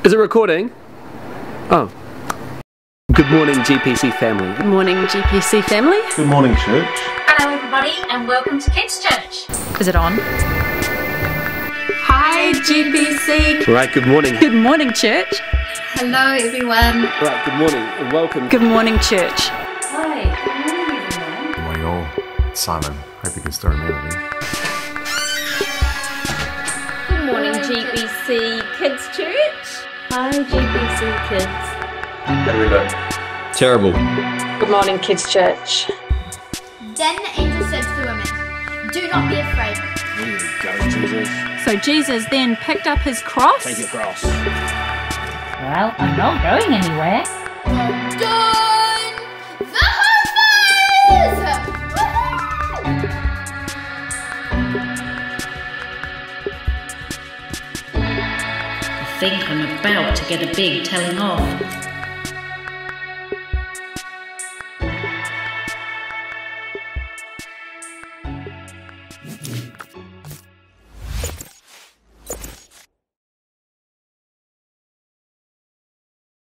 Is it recording? Oh. Good morning, GPC family. Good morning, GPC family. Good morning, church. Hello everybody and welcome to Kids Church. Is it on? Hi, GPC. Right, good morning. Good morning, church. Hello everyone. Right, good morning and welcome. Good morning, church. Hi, good morning everyone. Good morning, all. It's Simon. Hope you can still remember me. Good morning, GPC Kids Church. Hi, GPC Kids. How do we look? Terrible. Good morning, Kids Church. Then the angel said to the women, "Do not be afraid." There you go, Jesus. So Jesus then picked up his cross. Take your cross. Well, I'm not going anywhere. Done! The harvest! I think I'm about to get a big telling off.